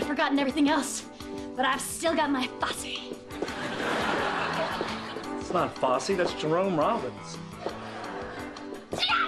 forgotten everything else, but I've still got my Fosse. It's not Fosse, that's Jerome Robbins. Yeah!